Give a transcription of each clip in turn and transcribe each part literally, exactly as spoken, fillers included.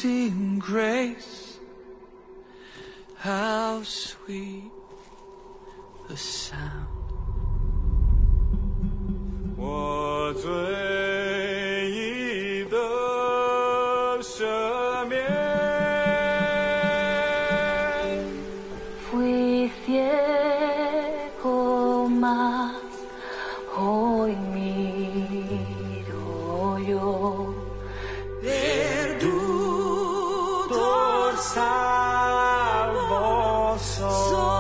amazing grace, how sweet the sound. 我罪已得赦免 Fui ciego, mas hoy miro yo. Perdutor salvo soy.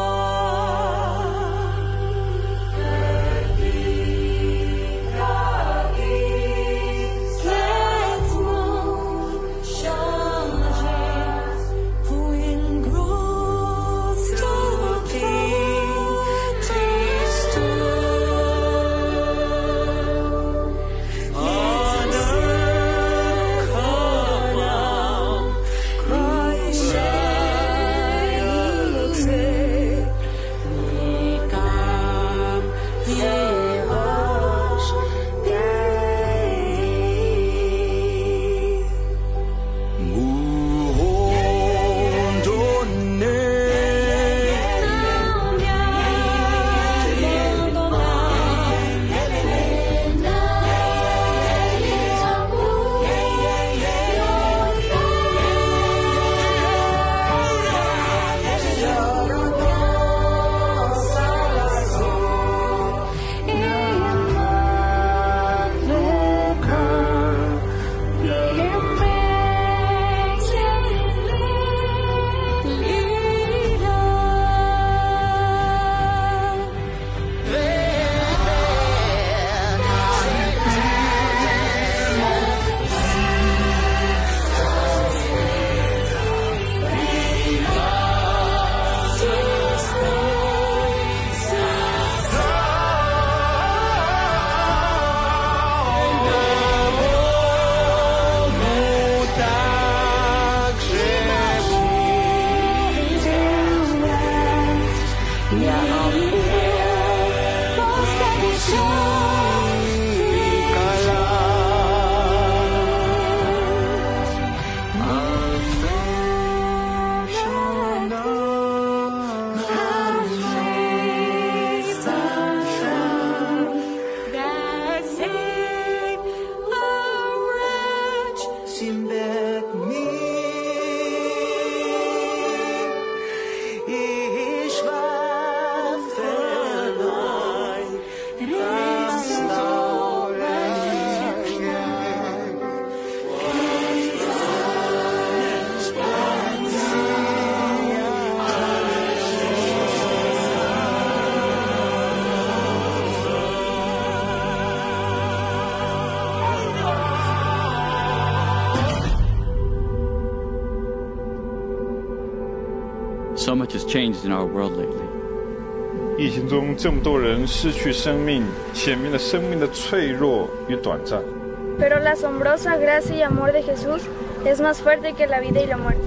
So much has changed in our world lately. 疫情中这么多人失去生命，显明了生命的脆弱与短暂。 Pero la asombrosa gracia y amor de Jesús es más fuerte que la vida y la muerte.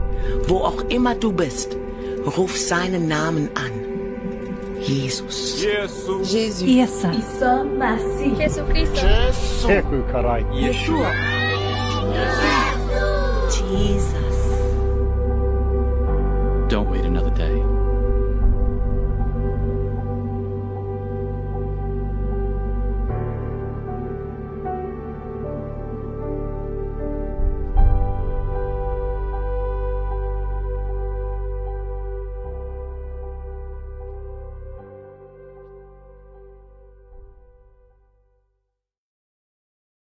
Wo auch immer du bist, ruf seinen Namen an. Jesus. Jesus. Jésus. Isa. Isa Masih. Jesucristo. Yeshua. Jesus.